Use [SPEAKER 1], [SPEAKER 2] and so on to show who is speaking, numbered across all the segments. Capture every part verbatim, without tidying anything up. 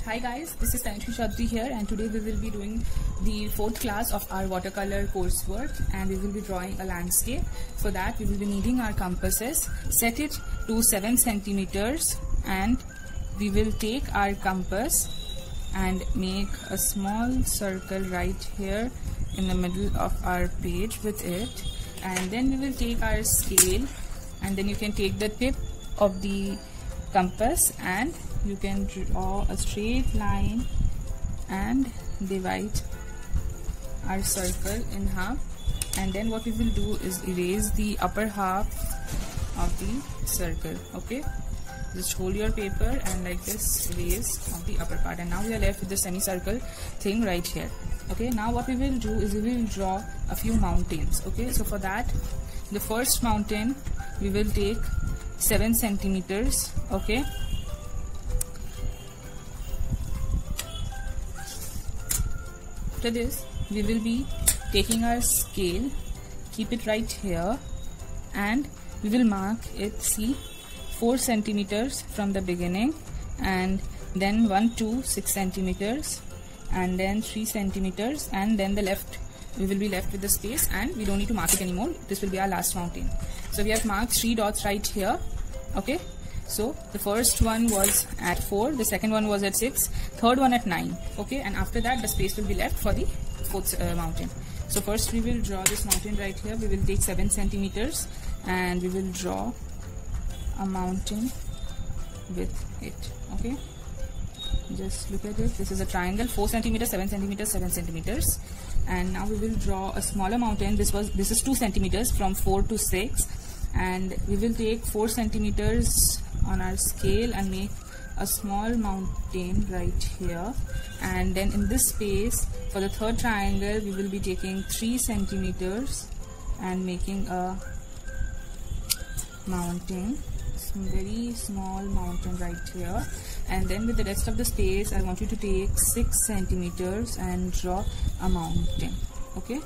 [SPEAKER 1] Hi guys, this is Tanishri Chaudhary here, and today we will be doing the fourth class of our watercolor coursework, and we will be drawing a landscape. For that we will be needing our compasses. Set it to seven centimeters, and we will take our compass and make a small circle right here in the middle of our page with it, and then we will take our scale, and then you can take the tip of the compass and you can draw a straight line and divide our circle in half. And then what we will do is erase the upper half of the circle. Okay, just hold your paper and like this erase of the upper part, and now we are left with the semicircle thing right here. Okay, now what we will do is we will draw a few mountains. Okay, so for that, the first mountain we will take seven centimeters. Okay, after this we will be taking our scale, keep it right here, and we will mark it, see, four centimeters from the beginning, and then one to six centimeters, and then three centimeters, and then the left we will be left with the space, and we don't need to mark it anymore. This will be our last mountain. So we have marked three dots right here. Okay, so the first one was at four, the second one was at six, third one at nine. Okay, and after that the space will be left for the fourth uh, mountain. So first we will draw this mountain right here. We will take seven centimeters and we will draw a mountain with it. Okay, just look at it. This is a triangle, four centimeters, seven centimeters, seven centimeters. And now we will draw a smaller mountain. This was this is two centimeters from four to six, and we will take four centimeters on our scale and make a small mountain right here. And then in this space for the third triangle we will be taking three centimeters and making a mountain, some very small mountain right here. And then with the rest of the space I want you to take six centimeters and draw a mountain. Okay,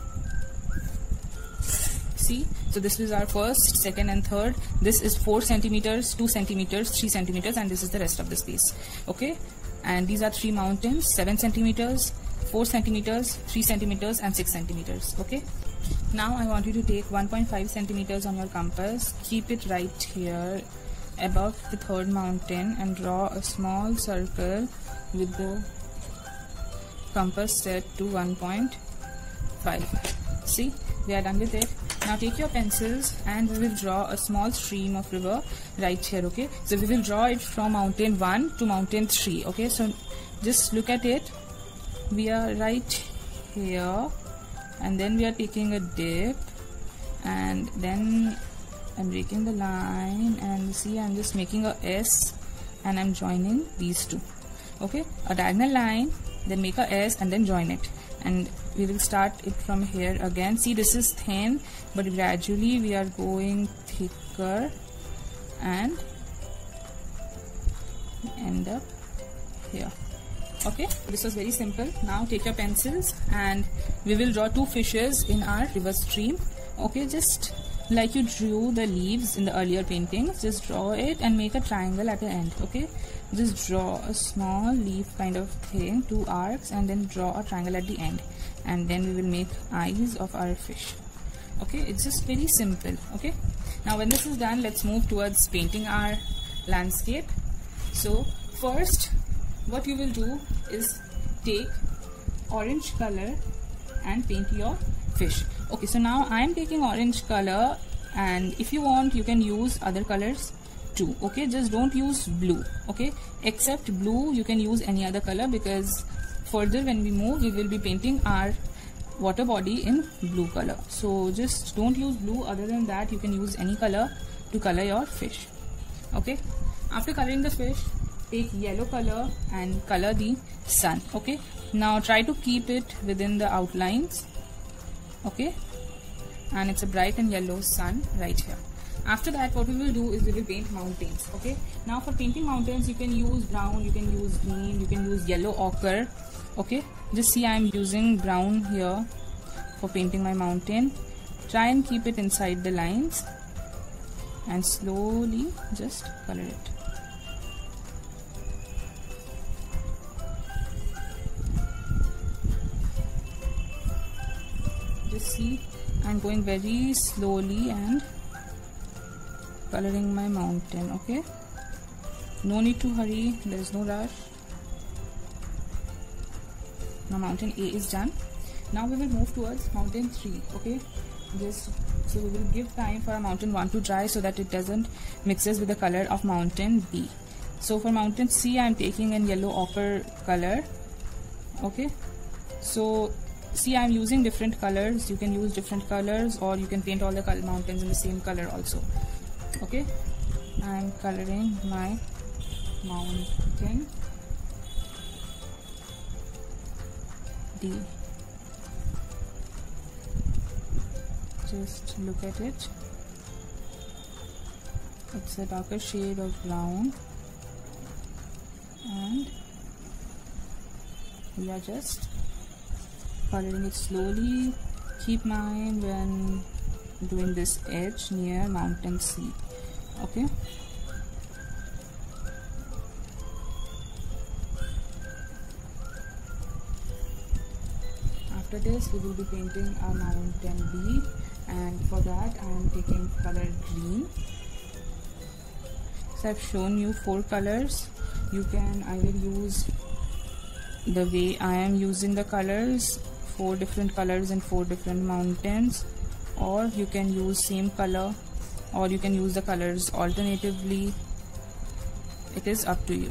[SPEAKER 1] see, so this is our first, second and third. This is four centimeters, two centimeters, three centimeters, and this is the rest of the space. Okay, and these are three mountains, seven centimeters, four centimeters, three centimeters, and six centimeters. Okay, now I want you to take one point five centimeters on your compass, keep it right here above the third mountain, and draw a small circle with the compass set to one point five. See, we are done with it. Now take your pencils and we will draw a small stream of river right here. Okay, so we will draw it from mountain one to mountain three. Okay, so just look at it. We are right here, and then we are taking a dip, and then I'm breaking the line, and see, I'm just making a S and I'm joining these two. Okay, a diagonal line, then make a S and then join it, and we will start it from here again. See, this is thin, but gradually we are going thicker and end up here. Okay, this was very simple. Now take your pencils and we will draw two fishes in our river stream. Okay, just like you drew the leaves in the earlier paintings, just draw it and make a triangle at the end. Okay, just draw a small leaf kind of thing, two arcs, and then draw a triangle at the end, and then we will make eyes of our fish. Okay, it's just very simple. Okay, now when this is done, let's move towards painting our landscape. So first what you will do is take orange color and paint your fish. Okay, so now I am taking orange color, and if you want you can use other colors too. Okay, just don't use blue. Okay, except blue you can use any other color, because further when we move we will be painting our water body in blue color. So just don't use blue. Other than that you can use any color to color your fish. Okay, after coloring the fish, take yellow color and color the sun. Okay, now try to keep it within the outlines. Okay, and it's a bright and yellow sun right here. After that what we will do is we will paint mountains. Okay, now for painting mountains you can use brown, you can use green, you can use yellow ochre. Okay, just see, I am using brown here for painting my mountain. Try and keep it inside the lines and slowly just color it. just see I'm going very slowly and coloring my mountain. Okay, no need to hurry, there is no rush. Now mountain A is done. Now we will move towards mountain three. Okay, just so we will give time for mountain one to dry so that it doesn't mixes with the color of mountain B. So for mountain C I am taking in yellow ochre color. Okay, so see I am using different colors. You can use different colors, or you can paint all the color mountains in the same color also. Okay, I am coloring my mountain D. Just look at it. It's a darker shade of brown, and we are just coloring it slowly. Keep in mind when doing this edge near mountain C. Okay, after this we will be painting our mountain B, and for that I am taking color green. So I've shown you four colors. You can either use the way I am using the colors, four different colors and four different mountains, or you can use same color, or you can use the colors alternatively. It is up to you.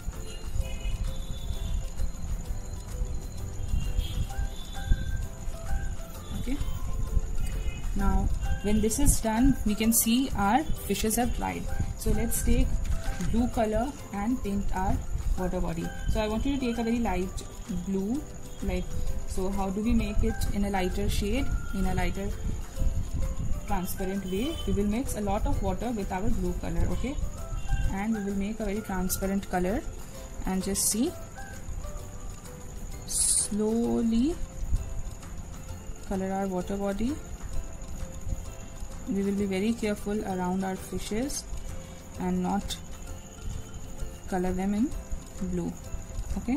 [SPEAKER 1] Okay, now when this is done, we can see our fishes have dried. So let's take blue color and paint our water body. So I want you to take a very light blue, like so. How do we make it in a lighter shade, in a lighter transparent way? We will mix a lot of water with our blue color. Okay, and we will make a very transparent color, and just see, slowly color our water body. We will be very careful around our fishes and not color them in blue. Okay,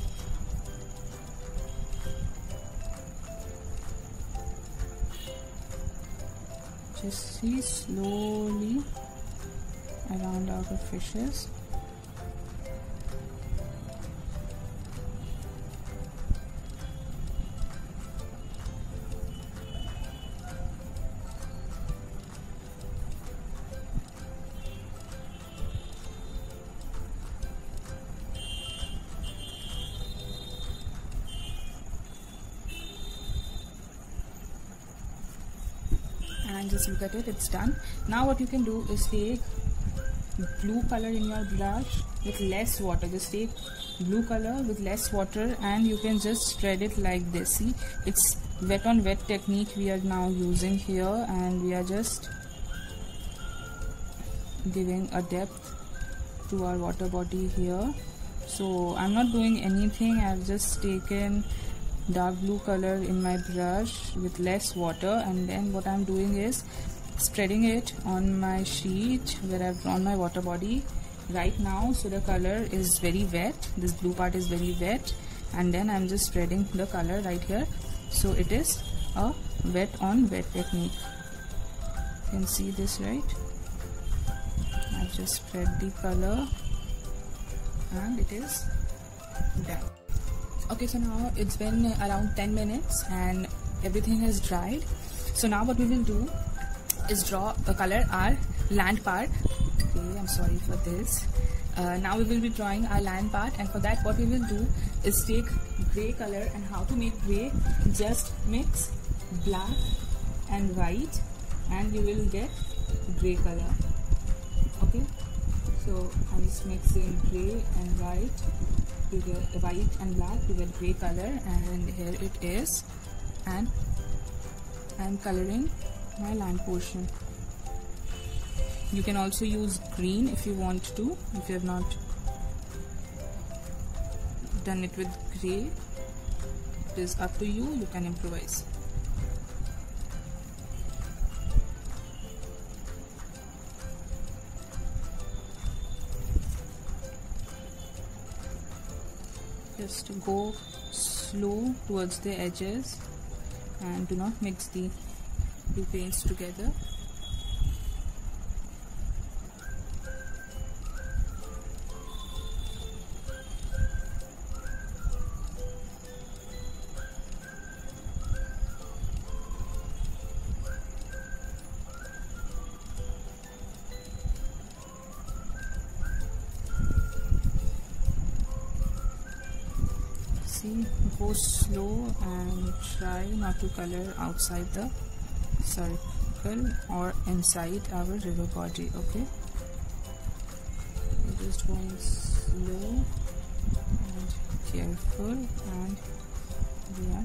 [SPEAKER 1] just see slowly around our fishes. And just look at it, it's done. Now what you can do is take blue color in your brush with less water. Just take blue color with less water, and you can just spread it like this. See, it's wet on wet technique we are now using here, and we are just giving a depth to our water body here. So I'm not doing anything, I've just taken dark blue color in my brush with less water, and then what I'm doing is spreading it on my sheet where I've drawn my water body right now. So the color is very wet, this blue part is very wet, and then I'm just spreading the color right here. So it is a wet on wet technique. You can see this, right? I've just spread the color and it is done. Okay, so now it's been around ten minutes and everything has dried. So now what we will do is draw a color our land part. Okay, I'm sorry for this. Uh, now we will be drawing our land part, and for that what we will do is take gray color. And how to make gray? Just mix black and white and you will get gray color. Okay, so I'm just mixing gray and white to get white and black to get gray color, and here it is, and I'm coloring my land portion. You can also use green if you want to. If you have not done it with gray, it is up to you, you can improvise. Just go slow towards the edges and do not mix the two paints together. See, go slow and try not to color outside the circle or inside our river body. Okay, we're just going slow and careful, and we are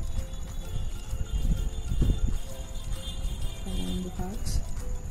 [SPEAKER 1] coloring the parts.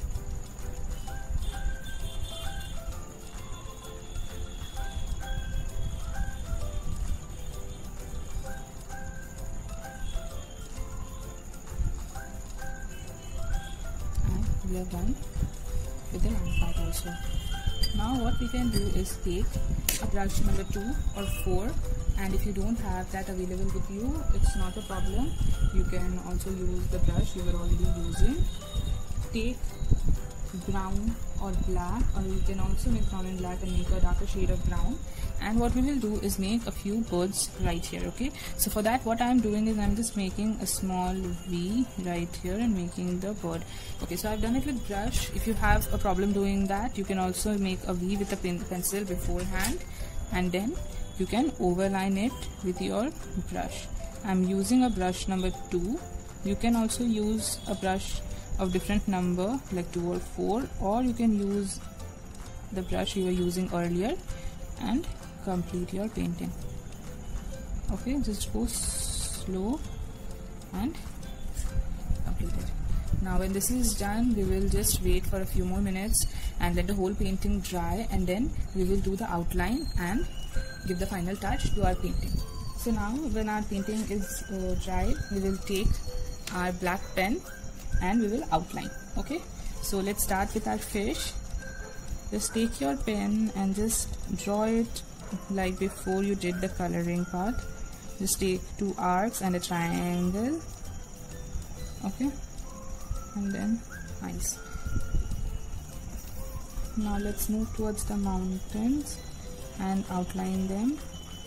[SPEAKER 1] We are done with the land part also. Now what we can do is take a brush number two or four, and if you don't have that available with you, it's not a problem. You can also use the brush you were already using. Take brown or black, or you can also make brown and black and make a darker shade of brown. And what we will do is make a few birds right here. Okay, so for that what I am doing is I'm just making a small V right here and making the bird. Okay, so I've done it with brush. If you have a problem doing that, you can also make a V with a pen pencil beforehand, and then you can overline it with your brush. I'm using a brush number two. You can also use a brush of different number like two or four, or you can use the brush you were using earlier and complete your painting. Okay, just go slow and complete it. Now when this is done, we will just wait for a few more minutes and let the whole painting dry, and then we will do the outline and give the final touch to our painting. So now when our painting is uh, dry, we will take our black pen and we will outline. Okay, so let's start with our fish. Just take your pen and just draw it like before you did the coloring part. Just take two arcs and a triangle. Okay, and then eyes. Now let's move towards the mountains and outline them.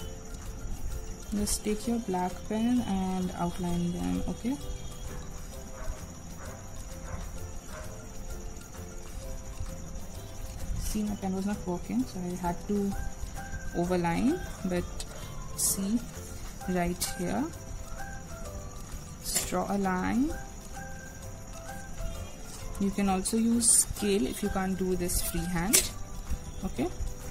[SPEAKER 1] Just take your black pen and outline them. Okay, see, my pen was not working, so I had to overline, but see right here, just draw a line. You can also use scale if you can't do this freehand. Okay,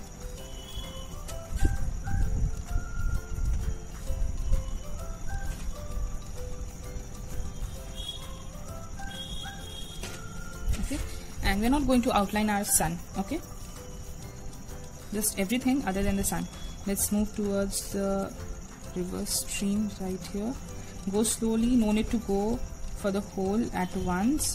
[SPEAKER 1] okay, and we're not going to outline our sun. Okay, just everything other than the sun. Let's move towards the river stream right here. Go slowly, no need to go for the whole at once.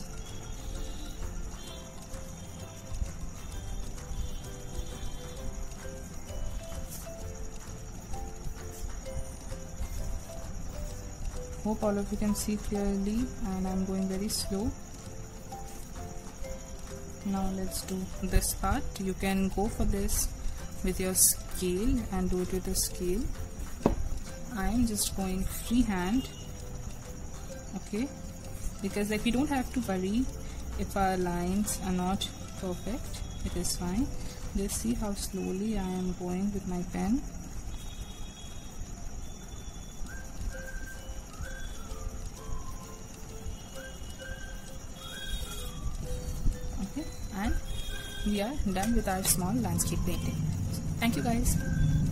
[SPEAKER 1] Hope all of you can see clearly, and I'm going very slow. Now let's do this part. You can go for this with your scale and do it with a scale. I'm just going freehand. Okay, because like we don't have to worry if our lines are not perfect. It is fine. Just see how slowly I am going with my pen. Okay, and we are done with our small landscape painting. Thank you guys.